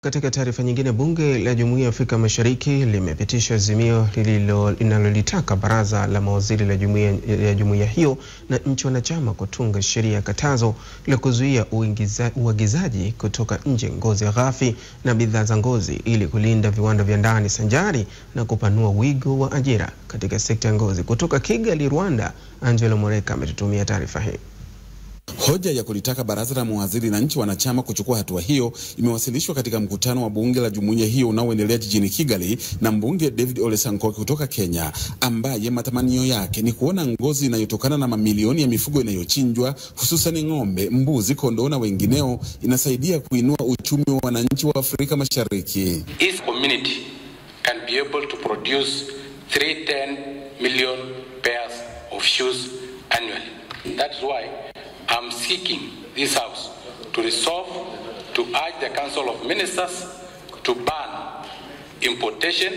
Katika taarifa nyingine, bunge la Jumuiya ya Afrika Mashariki limepitisha azimio linalolitaka baraza la mawaziri la jumuiya hiyo na nchi wanachama kutunga sheria katazo la kuzuia uagizaji kutoka nje ngozi ghafi na bidhaa za ngozi ili kulinda viwanda vya ndani sanjari na kupanua wigo wa ajira katika sekta ya ngozi. Kutoka Kigali, Rwanda, Angelo Moreka ametutumia taarifa hii. Hoja ya kulitaka baraza la mawaziri na nchi wanachama kuchukua hatua hiyo imewasilishwa katika mkutano wa bunge la jumuiya hiyo unaoendelea jijini Kigali na mbunge David Ole Sankoki kutoka Kenya, ambaye matamanio yake ni kuona ngozi inayotokana na mamilioni ya mifugo inayochinjwa, hususan ng'ombe, mbuzi, kondoo na wengineo, inasaidia kuinua uchumi wa wananchi wa Afrika Mashariki. Each community can be able to produce 310 million pairs of shoes annually. That's why I'm seeking this House to resolve to urge the Council of Ministers to ban importation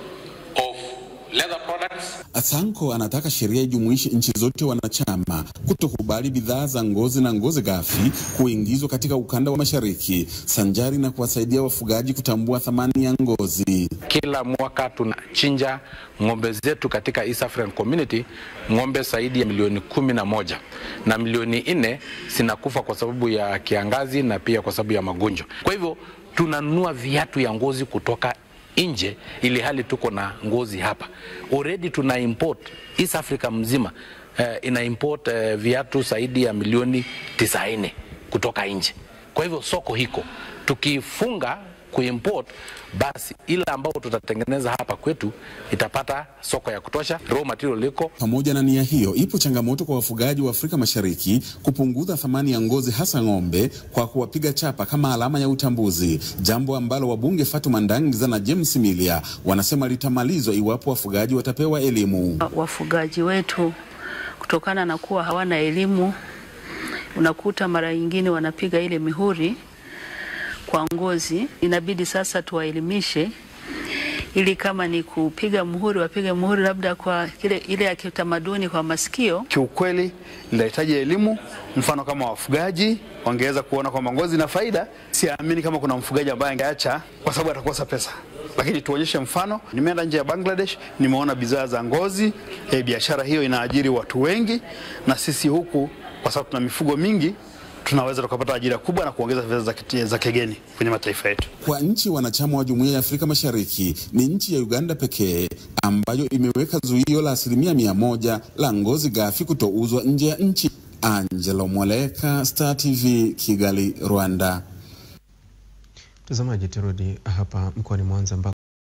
of leather products. Asanko anataka sheria ijumuishe nchi zote wanachama kutokubali bidhaa za ngozi na ngozi ghafi kuingizwa katika ukanda wa Mashariki, sanjari na kuwasaidia wafugaji kutambua thamani ya ngozi. Kila mwaka tunachinja ng'ombe zetu katika East African Community, ng'ombe zaidi ya milioni 11 na milioni 4 zinakufa kwa sababu ya kiangazi na pia kwa sababu ya magonjwa. Kwa hivyo tunanunua viatu ya ngozi kutoka nje ili hali tuko na ngozi hapa. Already tuna import, East Africa mzima ina import viatu zaidi ya milioni 90 kutoka nje. Kwa hivyo soko hiko, tukifunga kuimport, basi ile ambao tutatengeneza hapa kwetu itapata soko ya kutosha, raw material liko. Pamoja na nia hiyo, ipo changamoto kwa wafugaji wa Afrika Mashariki kupunguza thamani ya ngozi, hasa ng'ombe, kwa kuwapiga chapa kama alama ya utambuzi, jambo ambalo wabunge Fatuma Ndangiza na James Milia wanasema litamalizwa iwapo wafugaji watapewa elimu. Wafugaji wetu kutokana na kuwa hawana elimu, unakuta mara nyingine wanapiga ile mihuri kwa ngozi. Inabidi sasa tuwaelimishe ili kama ni kupiga muhuri wapige muhuri labda kwa ile ya kitamaduni kwa masikio. Kiukweli linahitaji elimu, mfano kama wafugaji wangeweza kuona kwamba ngozi ina faida. Siamini kama kuna mfugaji ambaye angeacha kwa sababu atakosa pesa. Lakini tuonyeshe mfano. Nimeenda nje ya Bangladesh, nimeona bidhaa za ngozi, biashara hiyo inaajiri watu wengi, na sisi huku kwa sababu tuna mifugo mingi tunaweza tukapata ajira kubwa na kuongeza fedha za kigeni kwenye mataifa yetu. Kwa nchi wanachama wa Jumuiya ya Afrika Mashariki, ni nchi ya Uganda pekee ambayo imeweka zuio la 100% la ngozi ghafi kutouzwa nje ya nchi. Angelo Moreka, Star TV, Kigali, Rwanda. Mtazamaji, turudi hapa mkoani Mwanza ambako